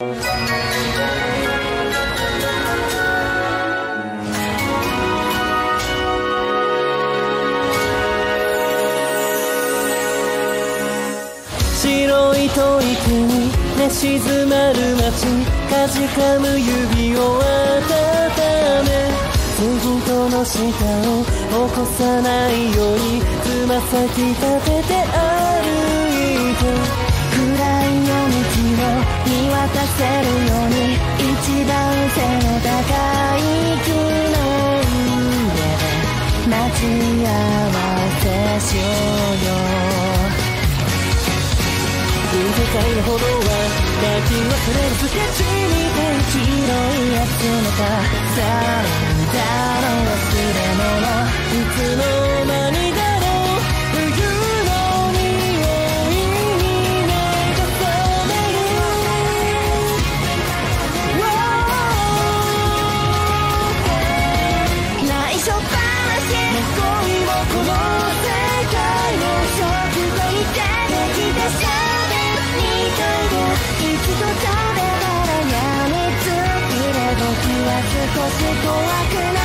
白い吐息に寝静まる街、かじかむ指を温め、水人の舌を起こさないようにつま先立てて歩いて、暗い夜道を見渡せるように一番背の高い木の上で待ち合わせしようよ。不可解なほどは抱き忘れるスケッチにて拾い集めたさんだの忘れ物、いつの間にだろう冬の匂いに目が覚める。内緒話の恋をこの世界の食後に出てきてしまう。一度食べたらやみつきで僕は少し怖くなる。